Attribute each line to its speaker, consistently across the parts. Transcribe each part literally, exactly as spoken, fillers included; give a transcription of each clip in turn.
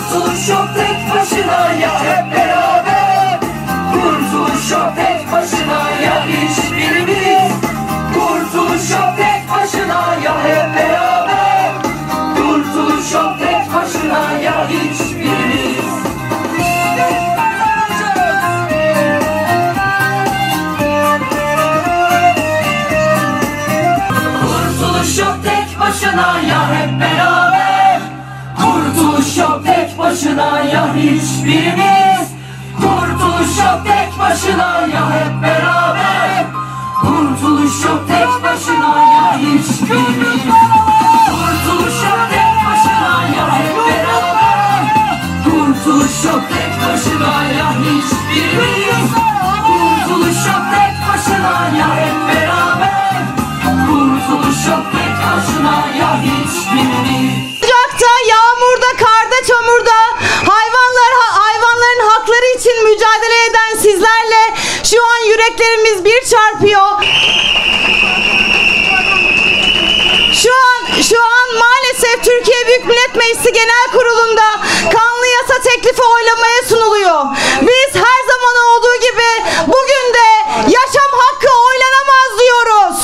Speaker 1: Kurtuluş yok tek başına ya hep beraber. Kurtuluş yok tek başına ya hiçbirimiz. Kurtuluş yok tek başına ya hep beraber. Kurtuluş yok tek başına ya hiçbirimiz. Kurtuluş yok tek başına ya hep beraber. Kurtuluş yok tek başına ya hiçbirimiz. Kurtuluş yok tek başına ya hep beraber. Kurtuluş yok tek başına ya hiçbirimiz. Kurtuluş yok tek başına ya hep beraber. Kurtuluş yok tek başına ya hiçbirimiz. Kurtuluş yok tek başına ya hep beraber. Kurtuluş yok tek başına ya hiçbirimiz.
Speaker 2: Sıcakta, yağmurda, karda, çamurda hayvanlar hayvanların hakları için mücadele eden sizlerle şu an yüreklerimiz bir çarpıyor. Şu an şu an maalesef Türkiye Büyük Millet Meclisi Genel Kurulu'nda kanlı yasa teklifi oylamaya sunuluyor. Biz her zaman olduğu gibi bugün de yaşam hakkı oylanamaz diyoruz.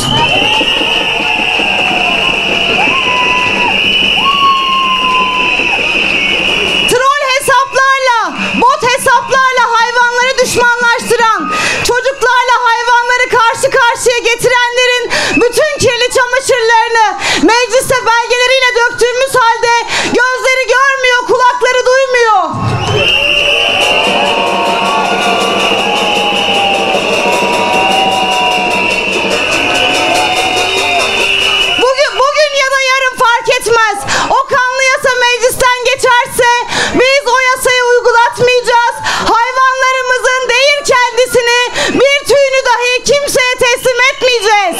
Speaker 2: Troll hesaplarla, bot hesaplarla hayvanları düşmanlaştıran, çocuklarla hayvanları karşı karşıya getirenlerin bütün kirli çamaşırlarını mecliste belgeleriyle döktüğümüz halde gözleri görmüyor, kulakları duymuyor. Bugün, bugün ya da yarın fark etmez. O kanlı yasa meclisten geçerse biz o yasayı uygulatmayacağız. Hayvanlarımızın değil kendisini, bir tüyünü dahi kimseye teslim etmeyeceğiz.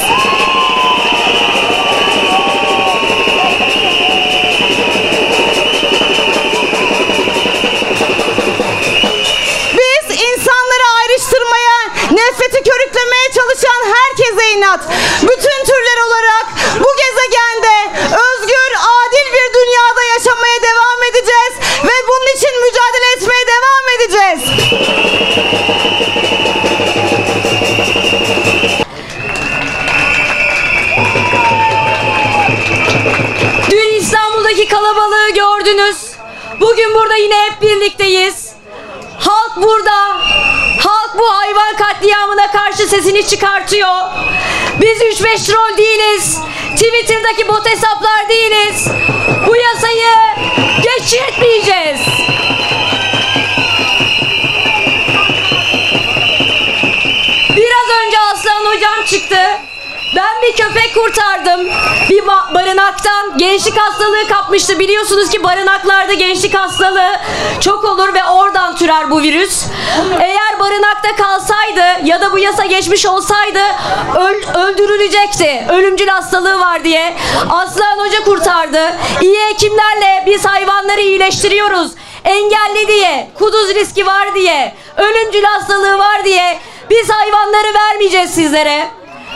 Speaker 2: Biz insanları ayrıştırmaya, nefreti körüklemeye çalışan herkese inat. Bütün türler olarak bu gezegende özgür, adil bir dünyada yaşamaya devam edeceğiz ve bunun için mücadele etmeye devam edeceğiz.
Speaker 3: Dün İstanbul'daki kalabalığı gördünüz. Bugün burada yine hep birlikteyiz. Halk burada. Halk bu hayvan katliamına karşı sesini çıkartıyor. Biz üç beş troll değiliz. Twitter'daki bot hesaplar değiliz. Bu yasayı geçirtmeyeceğiz. Biraz önce Aslan hocam çıktı. Ben bir köpek kurtardım. Bir barınaktan gençlik hastalığı kapmıştı. Biliyorsunuz ki barınaklarda gençlik hastalığı çok olur ve oradan türer bu virüs. Eğer barınakta kalsaydı ya da bu yasa geçmiş olsaydı öl öldürülecekti. Ölümcül hastalığı var diye. Aslan Hoca kurtardı. İyi hekimlerle biz hayvanları iyileştiriyoruz. Engelli diye, kuduz riski var diye, ölümcül hastalığı var diye biz hayvanları vermeyeceğiz sizlere.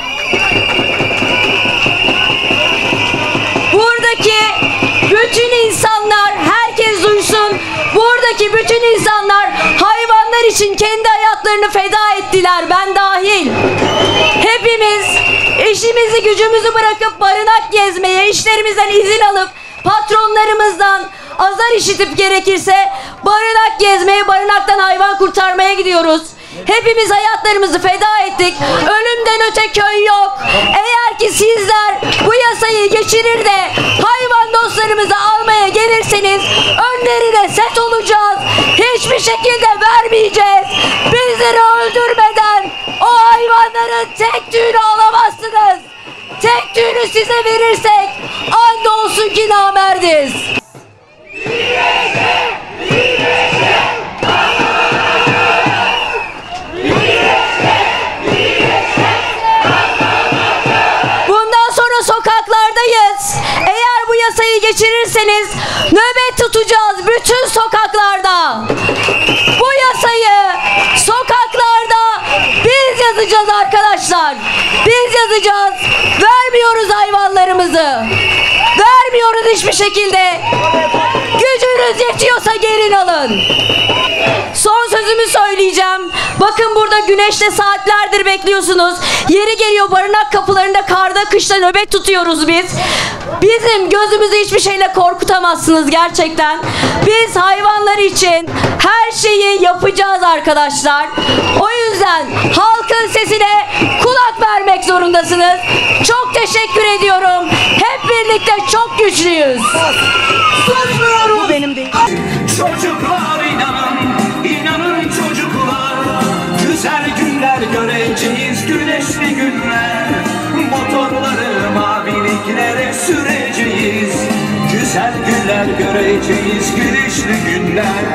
Speaker 3: Buradaki bütün insanlar, herkes duysun, buradaki bütün insanlar hayvanlar için kendi hayatlarını feda ettiler, ben dahil. Hepimiz işimizi gücümüzü bırakıp barınak gezmeye, işlerimizden izin alıp patronlarımızdan azar işitip gerekirse barınak gezmeye, barınaktan hayvan kurtarmaya gidiyoruz. Hepimiz hayatlarımızı feda ettik. Ölümden öte köy yok. Eğer ki sizler bu yasayı geçirir de hayvan dostlarımızı almaya gelirseniz önlerine set olacağız. Hiçbir şekilde vermeyeceğiz. Bizleri öldürmeden o hayvanların tek tüyünü alamazsınız. Tek tüyünü size verirsek andolsun ki namerdiz. Bundan sonra sokaklardayız. Eğer bu yasayı geçirirseniz nöbet tutacağız bütün sokaklarda. Bu yasayı sokaklarda biz yazacağız arkadaşlar. Biz yazacağız. Vermiyoruz hayvanlarımızı. Vermiyoruz hiçbir şekilde. Gücünüz yetiyorsa geri tedbirini alın. Son sözümü söyleyeceğim. Bakın burada güneşte saatlerdir bekliyorsunuz. Yeri geliyor barınak kapılarında karda kışta nöbet tutuyoruz biz. Bizim gözümüzü hiçbir şeyle korkutamazsınız gerçekten. Biz hayvanlar için her şeyi yapacağız arkadaşlar. O yüzden halkın sesine kulak vermek zorundasınız. Çok teşekkür ediyorum. Hep birlikte çok güçlüyüz.
Speaker 2: Bu benim değil.
Speaker 1: Çocuklar inanın, inanın çocuklar. Güzel günler göreceğiz, güneşli günler. Motorları maviliklere süreceğiz. Güzel günler göreceğiz, güneşli günler.